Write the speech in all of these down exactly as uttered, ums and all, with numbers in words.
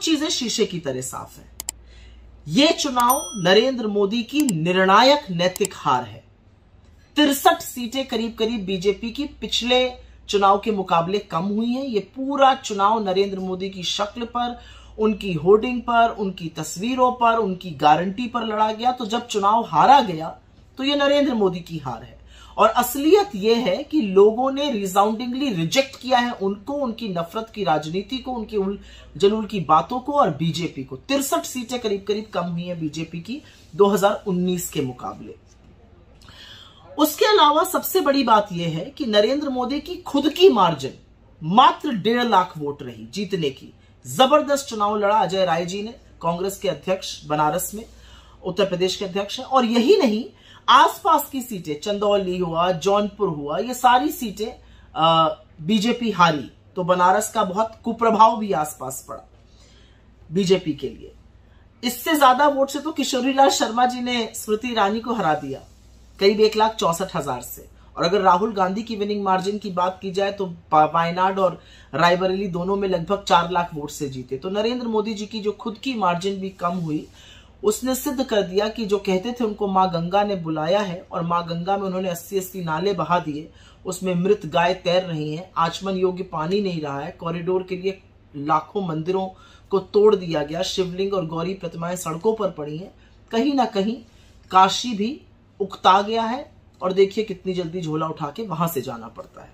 कुछ चीजें शीशे की तरह साफ है। ये चुनाव नरेंद्र मोदी की निर्णायक नैतिक हार है। तिरसठ सीटें करीब करीब बीजेपी की पिछले चुनाव के मुकाबले कम हुई हैं। ये पूरा चुनाव नरेंद्र मोदी की शक्ल पर, उनकी होर्डिंग पर, उनकी तस्वीरों पर, उनकी गारंटी पर लड़ा गया। तो जब चुनाव हारा गया तो ये नरेंद्र मोदी की हार है। और असलियत यह है कि लोगों ने रिसाउंडिंगली रिजेक्ट किया है उनको, उनकी नफरत की राजनीति को, उनकी उल जलूल की बातों को और बीजेपी को। तिरसठ सीटें करीब करीब कम हुई हैं बीजेपी की दो हज़ार उन्नीस के मुकाबले। उसके अलावा सबसे बड़ी बात यह है कि नरेंद्र मोदी की खुद की मार्जिन मात्र डेढ़ लाख वोट रही जीतने की। जबरदस्त चुनाव लड़ा अजय राय जी ने, कांग्रेस के अध्यक्ष बनारस में, उत्तर प्रदेश के अध्यक्ष हैं। और यही नहीं, आसपास की सीटें, चंदौली हुआ, जौनपुर हुआ, ये सारी सीटें बीजेपी हारी। तो बनारस का बहुत कुप्रभाव भी आसपास पड़ा बीजेपी के लिए। इससे ज्यादा वोट से तो किशोरीलाल शर्मा जी ने स्मृति ईरानी को हरा दिया, करीब एक लाख चौसठ हजार से। और अगर राहुल गांधी की विनिंग मार्जिन की बात की जाए तो वायनाड और रायबरेली दोनों में लगभग चार लाख वोट से जीते। तो नरेंद्र मोदी जी की जो खुद की मार्जिन भी कम हुई, उसने सिद्ध कर दिया कि जो कहते थे उनको मां गंगा ने बुलाया है, और मां गंगा में उन्होंने अस्सी अस्सी नाले बहा दिए, उसमें मृत गाय तैर रही हैं, आचमन योग्य पानी नहीं रहा है, कॉरिडोर के लिए लाखों मंदिरों को तोड़ दिया गया, शिवलिंग और गौरी प्रतिमाएं सड़कों पर पड़ी हैं। कहीं ना कहीं काशी भी उकता गया है, और देखिए कितनी जल्दी झोला उठा के वहां से जाना पड़ता है।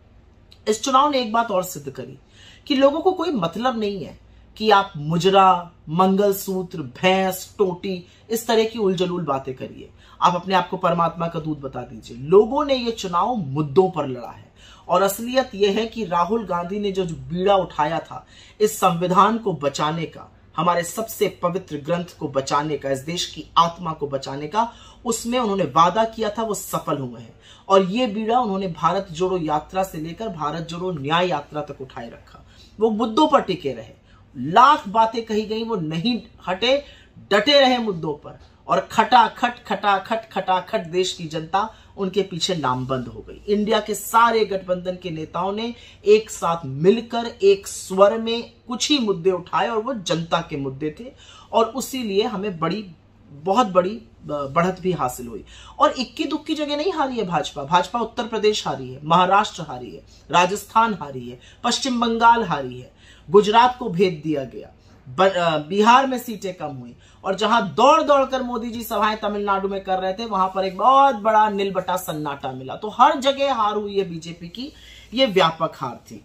इस चुनाव ने एक बात और सिद्ध करी कि लोगों को कोई मतलब नहीं है कि आप मुजरा, मंगलसूत्र, भैंस, टोटी, इस तरह की उलझलूल बातें करिए। आप अपने आप को परमात्मा का दूध बता दीजिए। लोगों ने ये चुनाव मुद्दों पर लड़ा है। और असलियत यह है कि राहुल गांधी ने जो बीड़ा उठाया था इस संविधान को बचाने का, हमारे सबसे पवित्र ग्रंथ को बचाने का, इस देश की आत्मा को बचाने का, उसमें उन्होंने वादा किया था, वो सफल हुए हैं। और ये बीड़ा उन्होंने भारत जोड़ो यात्रा से लेकर भारत जोड़ो न्याय यात्रा तक उठाए रखा। वो मुद्दों पर टिके रहे, लाख बातें कही गई, वो नहीं हटे, डटे रहे मुद्दों पर। और खटाखट खटाखट खटाखट देश की जनता उनके पीछे नामबंद हो गई। इंडिया के सारे गठबंधन के नेताओं ने एक साथ मिलकर एक स्वर में कुछ ही मुद्दे उठाए, और वो जनता के मुद्दे थे। और उसी लिए हमें बड़ी बहुत बड़ी बढ़त भी हासिल हुई। और इक्की दुक्की जगह नहीं हारी है भाजपा। भाजपा उत्तर प्रदेश हारी है, महाराष्ट्र हारी है, राजस्थान हारी है, पश्चिम बंगाल हारी है, गुजरात को भेद दिया गया, बिहार में सीटें कम हुई। और जहां दौड़ दौड़ कर मोदी जी सभाएं तमिलनाडु में कर रहे थे, वहां पर एक बहुत बड़ा नीलबटा सन्नाटा मिला। तो हर जगह हार हुई है बीजेपी की, ये व्यापक हार थी।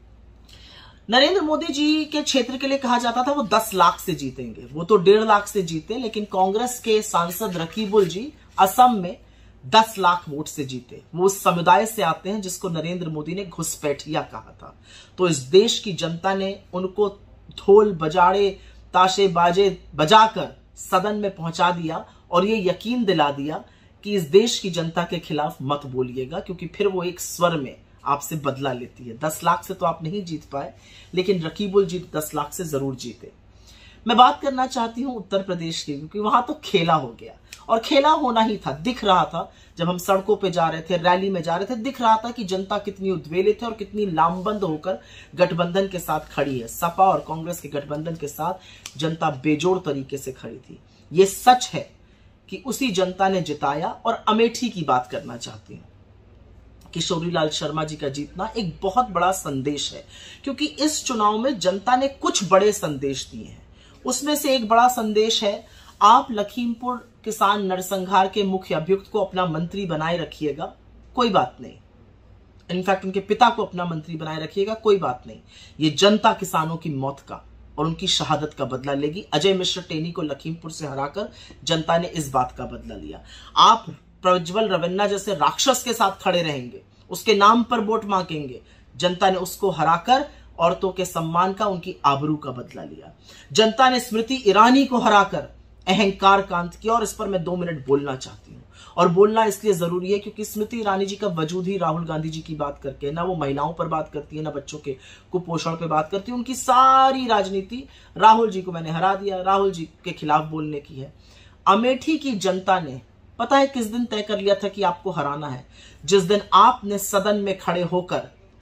नरेंद्र मोदी जी के क्षेत्र के लिए कहा जाता था वो दस लाख से जीतेंगे, वो तो डेढ़ लाख से जीते। लेकिन कांग्रेस के सांसद रकीबुल जी असम में दस लाख वोट से जीते। वो उस समुदाय से आते हैं जिसको नरेंद्र मोदी ने घुसपैठिया कहा था। तो इस देश की जनता ने उनको ढोल बजाड़े, ताशे बाजे बजाकर सदन में पहुंचा दिया, और ये यकीन दिला दिया कि इस देश की जनता के खिलाफ मत बोलिएगा, क्योंकि फिर वो एक स्वर में आपसे बदला लेती है। दस लाख से तो आप नहीं जीत पाए, लेकिन रकीबुल जी दस लाख से जरूर जीते। मैं बात करना चाहती हूं उत्तर प्रदेश की, क्योंकि वहां तो खेला हो गया, और खेला होना ही था। दिख रहा था जब हम सड़कों पे जा रहे थे, रैली में जा रहे थे, दिख रहा था कि जनता कितनी उद्वेलित है और कितनी लामबंद होकर गठबंधन के साथ खड़ी है। सपा और कांग्रेस के गठबंधन के साथ जनता बेजोड़ तरीके से खड़ी थी। ये सच है कि उसी जनता ने जिताया। और अमेठी की बात करना चाहती हूं। किशोरीलाल शर्मा जी का जीतना एक बहुत बड़ा संदेश है, क्योंकि इस चुनाव में जनता ने कुछ बड़े संदेश दिए हैं। उसमें से एक बड़ा संदेश है, आप लखीमपुर किसान नरसंहार के मुख्य अभियुक्त को अपना मंत्री बनाए रखिएगा, कोई बात नहीं। इनफैक्ट उनके पिता को अपना मंत्री बनाए रखिएगा, कोई बात नहीं। ये जनता किसानों की मौत का और उनकी शहादत का बदला लेगी। अजय मिश्र टेनी को लखीमपुर से हराकर जनता ने इस बात का बदला लिया। आप प्रज्वल रवन्ना जैसे राक्षस के साथ खड़े रहेंगे, उसके नाम पर वोट मांगेंगे, जनता ने उसको हराकर औरतों के सम्मान का, उनकी आबरू का बदला लिया। जनता ने स्मृति ईरानी को हराकर अहंकार का अंत किया। और इस पर मैं दो मिनट बोलना चाहती हूँ, और बोलना इसलिए जरूरी है क्योंकि स्मृति ईरानी जी का वजूद ही राहुल गांधी जी की बात करके, ना वो महिलाओं पर बात करती है, ना बच्चों के कुपोषण पे बात करती है। उनकी सारी राजनीति राहुल जी को मैंने हरा दिया, राहुल जी के खिलाफ बोलने की है। अमेठी की जनता ने पता है किस दिन तय कर लिया था कि आपको हराना है? जिस दिन आपने सदन में खड़े होकर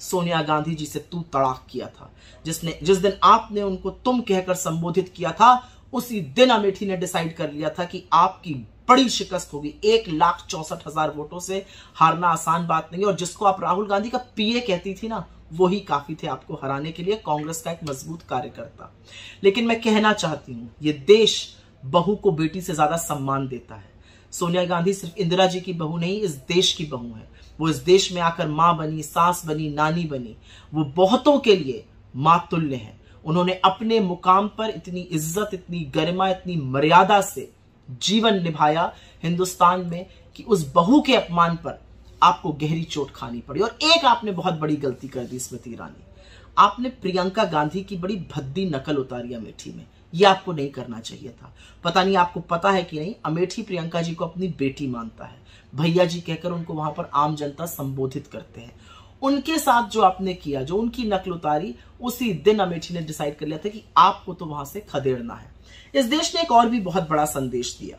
सोनिया गांधी जी से तू तड़ाक किया था, जिसने जिस दिन आपने उनको तुम कहकर संबोधित किया था, उसी दिन अमेठी ने डिसाइड कर लिया था कि आपकी बड़ी शिकस्त होगी। एक लाख चौसठ हजार वोटों से हारना आसान बात नहीं है। और जिसको आप राहुल गांधी का पीए कहती थी ना, वही काफी थे आपको हराने के लिए, कांग्रेस का एक मजबूत कार्यकर्ता। लेकिन मैं कहना चाहती हूं, ये देश बहू को बेटी से ज्यादा सम्मान देता है। सोनिया गांधी सिर्फ इंदिरा जी की बहू नहीं, इस देश की बहू है। वो इस देश में आकर मां बनी, सास बनी, नानी बनी। वो बहुतों के लिए मां तुल्य है। उन्होंने अपने मुकाम पर इतनी इज्जत, इतनी गरिमा, इतनी मर्यादा से जीवन निभाया हिंदुस्तान में कि उस बहू के अपमान पर आपको गहरी चोट खानी पड़ी। और एक आपने बहुत बड़ी गलती कर दी स्मृति ईरानी, आपने प्रियंका गांधी की बड़ी भद्दी नकल उतारी अमेठी में। यह आपको नहीं करना चाहिए था। पता नहीं आपको पता है कि नहीं, अमेठी प्रियंका जी को अपनी बेटी मानता है। भैया जी कहकर उनको वहां पर आम जनता संबोधित करते हैं। उनके साथ जो आपने किया, जो उनकी नकल उतारी, उसी दिन अमेठी ने डिसाइड कर लिया था कि आपको तो वहां से खदेड़ना है। इस देश ने एक और भी बहुत बड़ा संदेश दिया।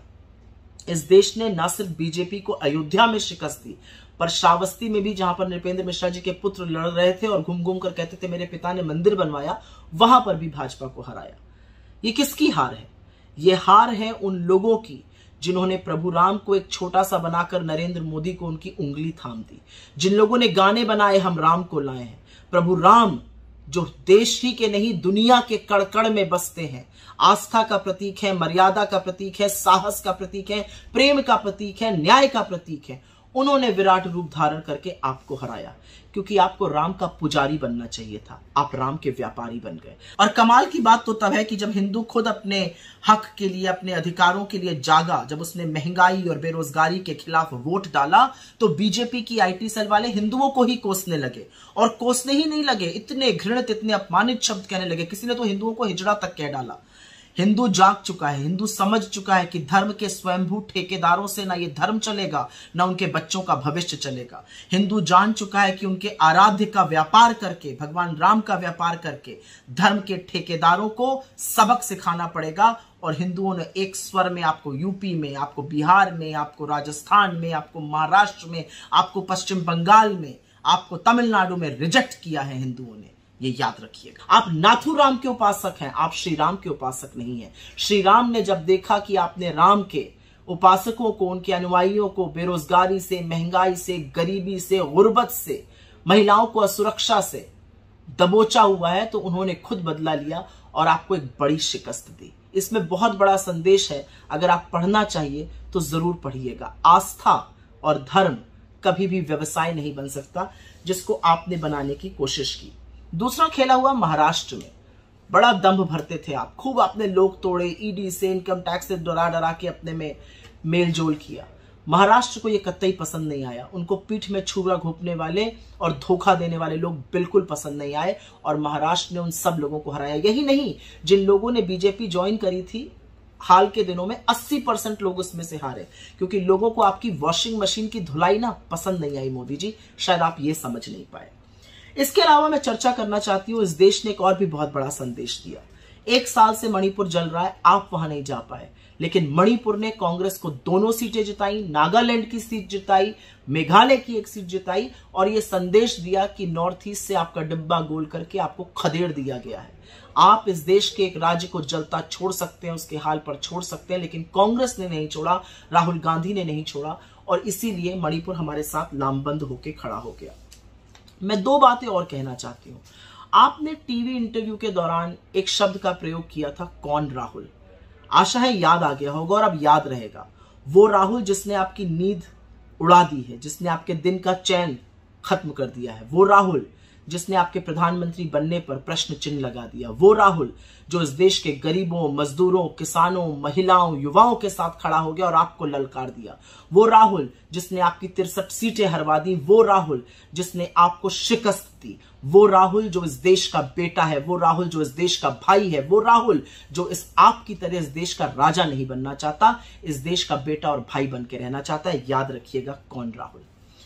इस देश ने न सिर्फ बीजेपी को अयोध्या में शिकस्त दी, पर श्रावस्ती में भी, जहां पर नृपेंद्र मिश्रा जी के पुत्र लड़ रहे थे और घूम घूम कर कहते थे मेरे पिता ने मंदिर बनवाया, वहां पर भी भाजपा को हराया। ये किसकी हार है? ये हार है उन लोगों की जिन्होंने प्रभु राम को एक छोटा सा बनाकर नरेंद्र मोदी को उनकी उंगली थाम दी। जिन लोगों ने गाने बनाए हम राम को लाए हैं। प्रभु राम जो देश ही के नहीं, दुनिया के कड़कड़ में बसते हैं, आस्था का प्रतीक है, मर्यादा का प्रतीक है, साहस का प्रतीक है, प्रेम का प्रतीक है, न्याय का प्रतीक है। उन्होंने विराट रूप धारण करके आपको हराया, क्योंकि आपको राम का पुजारी बनना चाहिए था। आप राम के व्यापारी बन गए। और कमाल की बात तो तब है कि जब हिंदू खुद अपने हक के लिए, अपने अधिकारों के लिए जागा, जब उसने महंगाई और बेरोजगारी के खिलाफ वोट डाला, तो बीजेपी की आईटी सेल वाले हिंदुओं को ही कोसने लगे। और कोसने ही नहीं लगे, इतने घृणित, इतने अपमानित शब्द कहने लगे। किसी ने तो हिंदुओं को हिजड़ा तक कह डाला। हिंदू जाग चुका है, हिंदू समझ चुका है कि धर्म के स्वयंभू ठेकेदारों से ना ये धर्म चलेगा, ना उनके बच्चों का भविष्य चलेगा। हिंदू जान चुका है कि उनके आराध्य का व्यापार करके, भगवान राम का व्यापार करके, धर्म के ठेकेदारों को सबक सिखाना पड़ेगा। और हिंदुओं ने एक स्वर में आपको यूपी में, आपको बिहार में, आपको राजस्थान में, आपको महाराष्ट्र में, आपको पश्चिम बंगाल में, आपको तमिलनाडु में रिजेक्ट किया है हिंदुओं ने। ये याद रखिएगा। आप नाथुराम के उपासक हैं, आप श्री राम के उपासक नहीं हैं। श्री राम ने जब देखा कि आपने राम के उपासकों को, उनके अनुयायियों को बेरोजगारी से, महंगाई से, गरीबी से, गुर्बत से, महिलाओं को असुरक्षा से दबोचा हुआ है, तो उन्होंने खुद बदला लिया और आपको एक बड़ी शिकस्त दी। इसमें बहुत बड़ा संदेश है। अगर आप पढ़ना चाहिए तो जरूर पढ़िएगा। आस्था और धर्म कभी भी व्यवसाय नहीं बन सकता, जिसको आपने बनाने की कोशिश की। दूसरा खेला हुआ महाराष्ट्र में। बड़ा दंभ भरते थे आप, खूब आपने लोग तोड़े, ईडी से, इनकम टैक्स से डरा डरा के अपने में मेल जोल किया। महाराष्ट्र को ये कतई पसंद नहीं आया। उनको पीठ में छुरा घोंपने वाले और धोखा देने वाले लोग बिल्कुल पसंद नहीं आए, और महाराष्ट्र ने उन सब लोगों को हराया। यही नहीं, जिन लोगों ने बीजेपी ज्वाइन करी थी हाल के दिनों में, अस्सी परसेंट लोग उसमें से हारे, क्योंकि लोगों को आपकी वॉशिंग मशीन की धुलाई ना पसंद नहीं आई। मोदी जी, शायद आप ये समझ नहीं पाए। इसके अलावा मैं चर्चा करना चाहती हूं, इस देश ने एक और भी बहुत बड़ा संदेश दिया। एक साल से मणिपुर जल रहा है, आप वहां नहीं जा पाए, लेकिन मणिपुर ने कांग्रेस को दोनों सीटें जिताई, नागालैंड की सीट जिताई, मेघालय की एक सीट जिताई, और यह संदेश दिया कि नॉर्थ ईस्ट से आपका डिब्बा गोल करके आपको खदेड़ दिया गया है। आप इस देश के एक राज्य को जलता छोड़ सकते हैं, उसके हाल पर छोड़ सकते हैं, लेकिन कांग्रेस ने नहीं छोड़ा, राहुल गांधी ने नहीं छोड़ा, और इसीलिए मणिपुर हमारे साथ लामबंद होकर खड़ा हो गया। मैं दो बातें और कहना चाहती हूं। आपने टीवी इंटरव्यू के दौरान एक शब्द का प्रयोग किया था, कौन राहुल। आशा है याद आ गया होगा और अब याद रहेगा। वो राहुल जिसने आपकी नींद उड़ा दी है, जिसने आपके दिन का चैन खत्म कर दिया है। वो राहुल जिसने आपके प्रधानमंत्री बनने पर प्रश्न चिन्ह लगा दिया। वो राहुल जो इस देश के गरीबों, मजदूरों, किसानों, महिलाओं, युवाओं के साथ खड़ा हो गया और आपको ललकार दिया। वो राहुल जिसने आपकी तिरसठ सीटें हरवा दी। वो राहुल जिसने आपको शिकस्त दी। वो राहुल जो इस देश का बेटा है। वो राहुल जो इस देश का भाई है। वो राहुल जो इस आपकी तरह इस देश का राजा नहीं बनना चाहता, इस देश का बेटा और भाई बन के रहना चाहता है। याद रखिएगा, कौन राहुल।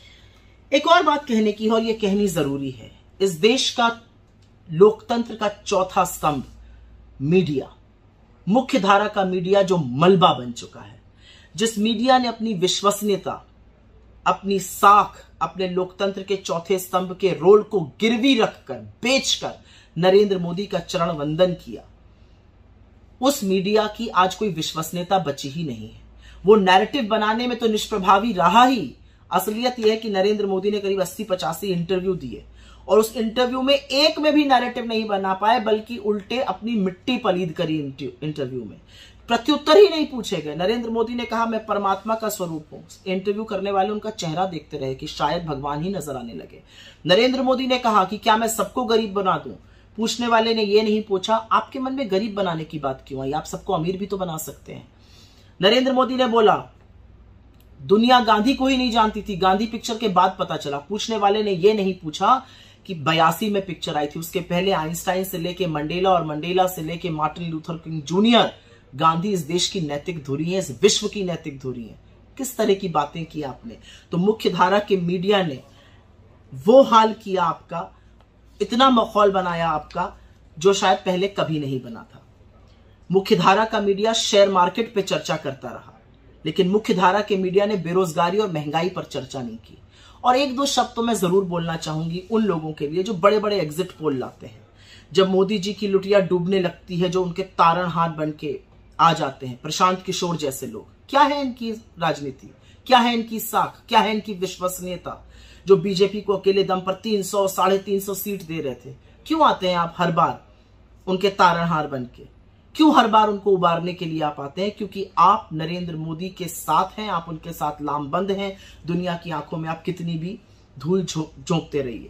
एक और बात कहने की है, और यह कहनी जरूरी है। इस देश का लोकतंत्र का चौथा स्तंभ मीडिया, मुख्य धारा का मीडिया जो मलबा बन चुका है, जिस मीडिया ने अपनी विश्वसनीयता अपनी साख, अपने लोकतंत्र के चौथे स्तंभ के रोल को गिरवी रखकर, बेचकर नरेंद्र मोदी का चरण वंदन किया, उस मीडिया की आज कोई विश्वसनीयता बची ही नहीं है। वो नैरेटिव बनाने में तो निष्प्रभावी रहा ही। असलियत यह है कि नरेंद्र मोदी ने करीब अस्सी पचासी इंटरव्यू दिए और उस इंटरव्यू में एक में भी नैरेटिव नहीं बना पाए, बल्कि उल्टे अपनी मिट्टी पलीद करी इंटरव्यू में। प्रत्युत्तर ही नहीं पूछे गए। नरेंद्र मोदी ने कहा मैं परमात्मा का स्वरूप हूं। इंटरव्यू करने वाले उनका चेहरा देखते रहे कि शायद भगवान ही नजर आने लगे। नरेंद्र मोदी ने कहा कि क्या मैं सबको गरीब बना दूं। पूछने वाले ने यह नहीं पूछा आपके मन में गरीब बनाने की बात क्यों आई, आप सबको अमीर भी तो बना सकते हैं। नरेंद्र मोदी ने बोला दुनिया गांधी को ही नहीं जानती थी, गांधी पिक्चर के बाद पता चला। पूछने वाले ने यह नहीं पूछा कि बयासी में पिक्चर आई थी, उसके पहले आइंस्टाइन से लेके मंडेला और मंडेला से लेके Martin Luther King Junior, Gandhi इस देश की नैतिक धुरी है, इस विश्व की नैतिक धुरी है। किस तरह की बातें की आपने। तो मुख्य धारा के मीडिया ने वो हाल किया आपका, इतना माहौल बनाया आपका जो शायद पहले कभी नहीं बना था। मुख्य धारा का मीडिया शेयर मार्केट पे चर्चा करता रहा, लेकिन मुख्य धारा के मीडिया ने बेरोजगारी और महंगाई पर चर्चा नहीं की। और एक दो शब्द तो मैं जरूर बोलना चाहूंगी उन लोगों के लिए जो बड़े बड़े एग्जिट पोल लाते हैं। जब मोदी जी की लुटिया डूबने लगती है, जो उनके तारणहार बन के आ जाते हैं, प्रशांत किशोर जैसे लोग, क्या है इनकी राजनीति, क्या है इनकी साख, क्या है इनकी विश्वसनीयता। जो बीजेपी को अकेले दम पर तीन सौ साढ़े तीन सौ सीट दे रहे थे, क्यों आते हैं आप हर बार उनके तारणहार बन के, क्यों हर बार उनको उबारने के लिए आप आते हैं? क्योंकि आप नरेंद्र मोदी के साथ हैं, आप उनके साथ लामबंद हैं। दुनिया की आंखों में आप कितनी भी धूल झोंकते रहिए।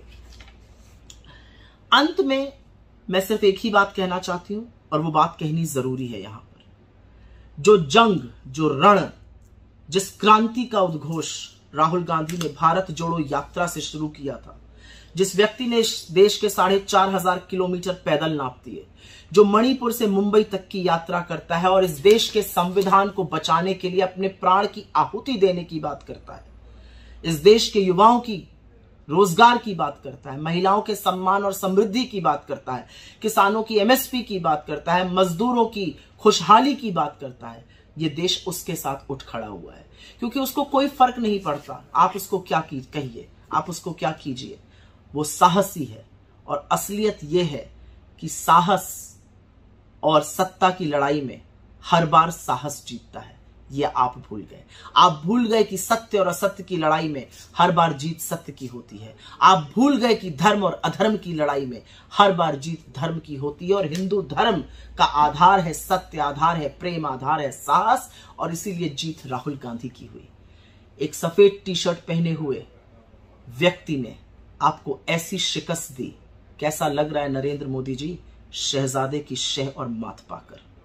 अंत में मैं सिर्फ एक ही बात कहना चाहती हूं, और वो बात कहनी जरूरी है यहां पर। जो जंग, जो रण, जिस क्रांति का उद्घोष राहुल गांधी ने भारत जोड़ो यात्रा से शुरू किया था, जिस व्यक्ति ने इस देश के साढ़े चार हजार किलोमीटर पैदल नाप दिए, जो मणिपुर से मुंबई तक की यात्रा करता है और इस देश के संविधान को बचाने के लिए अपने प्राण की आहुति देने की बात करता है, इस देश के युवाओं की रोजगार की बात करता है, महिलाओं के सम्मान और समृद्धि की बात करता है, किसानों की एमएसपी की बात करता है, मजदूरों की खुशहाली की बात करता है, ये देश उसके साथ उठ खड़ा हुआ है। क्योंकि उसको कोई फर्क नहीं पड़ता आप उसको क्या कहिए, आप उसको क्या कीजिए, वो साहसी है। और असलियत यह है कि साहस और सत्ता की लड़ाई में हर बार साहस जीतता है। ये आप भूल गए। आप भूल गए कि सत्य और असत्य की लड़ाई में हर बार जीत सत्य की होती है। आप भूल गए कि धर्म और अधर्म की लड़ाई में हर बार जीत धर्म की होती है। और हिंदू धर्म का आधार है सत्य, आधार है प्रेम, आधार है साहस, और इसीलिए जीत राहुल गांधी की हुई। एक सफेद टी शर्ट पहने हुए व्यक्ति ने आपको ऐसी शिकस्त दी। कैसा लग रहा है नरेंद्र मोदी जी, शहजादे की शह और माथ पाकर?